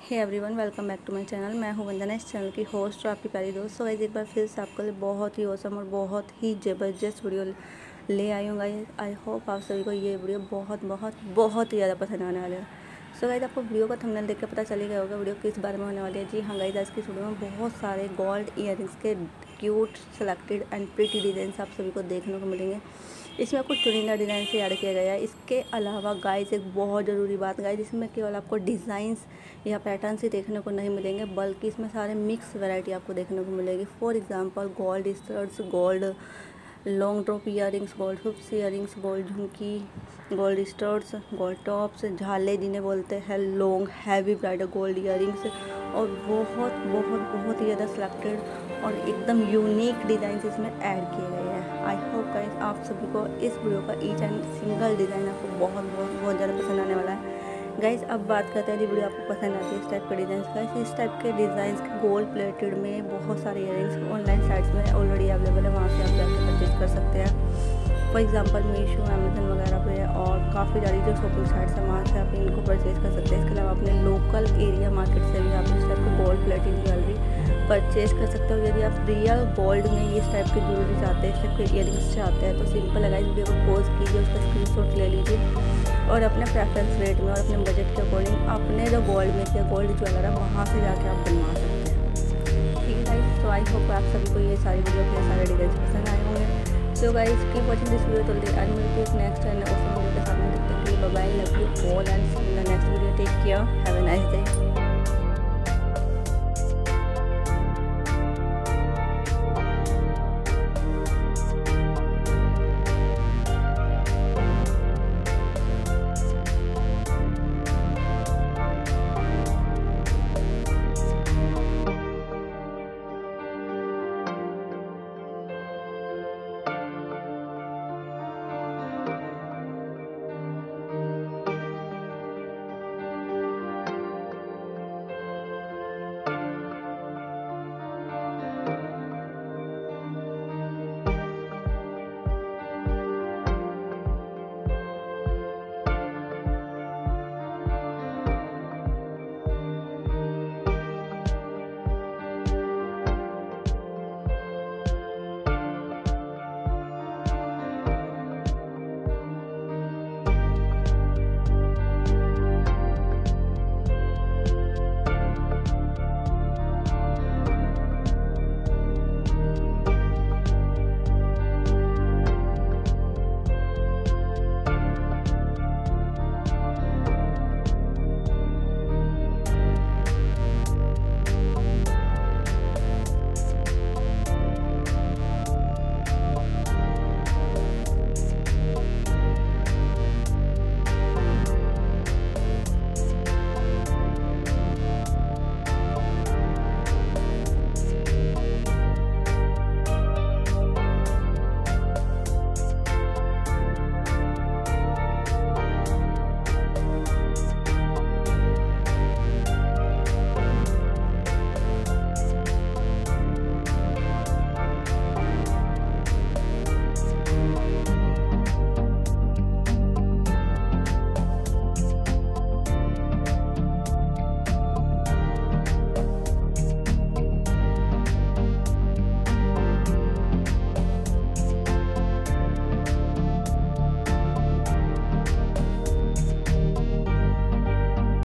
Hey everyone, welcome back to my channel. मैं हूं वंदना, इस चैनल की होस्ट और आपकी प्यारी दोस्त। सो गाइस, एक बार फिर से आपके लिए बहुत ही औसम और बहुत ही ज़बरदस्त वीडियो ले आई हूँ गाइस। आई होप आप सभी को ये वीडियो बहुत बहुत बहुत ही ज़्यादा पसंद आने वाला है। सो गाइस, आपको वीडियो का थंबनेल देख के पता चल गया होगा वीडियो किस बारे में होने वाली है। जी हाँ गाइस, आज की वीडियो में बहुत सारे गोल्ड ईयररिंग्स के cute selected and pretty design आप सभी को देखने को मिलेंगे। इसमें कुछ चुनिंदा डिज़ाइन से ऐड किया गया है। इसके अलावा गाइस एक बहुत ज़रूरी बात गाइस, इसमें केवल आपको डिज़ाइंस या पैटर्न्स ही देखने को नहीं मिलेंगे, बल्कि इसमें सारे मिक्स वैरायटी आपको देखने को मिलेगी। For example gold studs, gold long drop earrings, gold hoops earrings, gold झुमकी, गोल्ड स्टड्स, गोल्ड टॉप्स, झाले जिन्हें बोलते हैं, long heavy bridal gold earrings और बहुत बहुत बहुत ही ज़्यादा सिलेक्टेड और एकदम यूनिक डिज़ाइन इसमें ऐड किए गए हैं। आई होप गाइस आप सभी को इस वीडियो का ईच एंड सिंगल डिज़ाइन आपको बहुत बहुत बहुत ज़्यादा पसंद आने वाला है। गाइस अब बात करते हैं, वीडियो आपको पसंद आती है इस टाइप के डिज़ाइन का। इस टाइप के डिज़ाइन गोल्ड प्लेटेड में बहुत सारे ईयरिंग्स ऑनलाइन साइट्स में ऑलरेडी अवेलेबल है, वहाँ से आप जाकर परचेज कर सकते हैं। फॉर एग्जांपल मीशो, अमेजन वगैरह पे और काफ़ी सारी जो शॉपिंग साइट्स हैं वहाँ से आप इनको परचेज कर सकते हैं। इसके अलावा अपने लोकल एरिया मार्केट से भी आप इस टाइप के गोल्ड प्लेटेड ज्वेलरी परचेज कर सकते हो। यदि आप रियल गोल्ड में इस टाइप की ज्वेलरी चाहते हैं, इस टाइप के ईयरिंग्स चाहते हैं, तो सिंपल है गाइस, वीडियो को पॉज कीजिए, उसका स्क्रीनशॉट ले लीजिए और अपने प्रेफरेंस रेट में और अपने बजट के अकॉर्डिंग अपने जो गोल्ड में से गोल्ड ज्वेलर है वहाँ से जाके आप बनवा सकते हैं। ठीक है गाइस, तो आई होप आप सभी को ये सारी वीडियो के सारे डिटेल्स पसंद आए होंगे। So guys keep watching this video till the end. मिलते हैं नेक्स्ट एंड ऑसम वीडियो के साथ में। तब तक के लिए bye bye, love you all and see you in the next video. Take care, have a nice day.